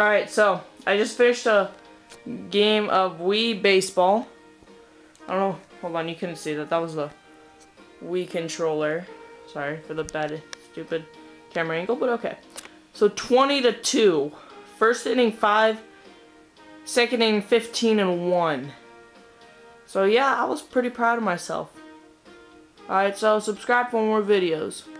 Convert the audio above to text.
Alright, so I just finished a game of Wii Baseball. I don't know, hold on, you couldn't see that. That was the Wii controller. Sorry for the bad, stupid camera angle, but okay. So 20-2. First inning 5, second inning 15-1. So yeah, I was pretty proud of myself. Alright, so subscribe for more videos.